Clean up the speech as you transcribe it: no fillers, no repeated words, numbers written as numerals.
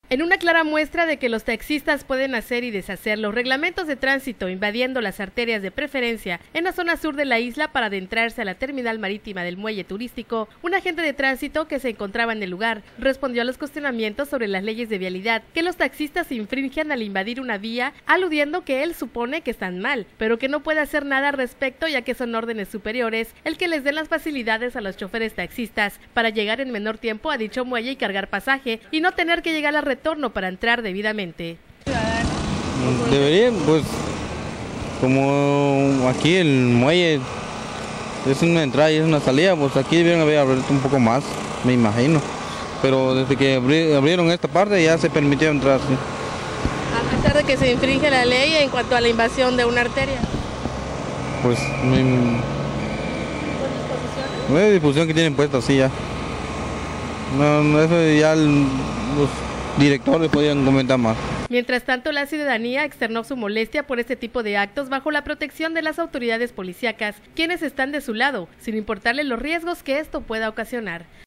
En una clara muestra de que los taxistas pueden hacer y deshacer los reglamentos de tránsito invadiendo las arterias de preferencia en la zona sur de la isla para adentrarse a la terminal marítima del muelle turístico, un agente de tránsito que se encontraba en el lugar respondió a los cuestionamientos sobre las leyes de vialidad que los taxistas infringen al invadir una vía, aludiendo que él supone que están mal, pero que no puede hacer nada al respecto ya que son órdenes superiores el que les den las facilidades a los choferes taxistas para llegar en menor tiempo a dicho muelle y cargar pasaje y no tener que llegar a retorno para entrar debidamente. Deberían, pues, como aquí el muelle es una entrada y es una salida, pues aquí debieron haber abierto un poco más, me imagino. Pero desde que abrieron esta parte ya se permitió entrar. ¿Sí? A pesar de que se infringe la ley en cuanto a la invasión de una arteria. Pues, no es disposición que tienen puesta así ya. No, eso ya los directores podían comentar más. Mientras tanto, la ciudadanía externó su molestia por este tipo de actos bajo la protección de las autoridades policíacas, quienes están de su lado, sin importarle los riesgos que esto pueda ocasionar.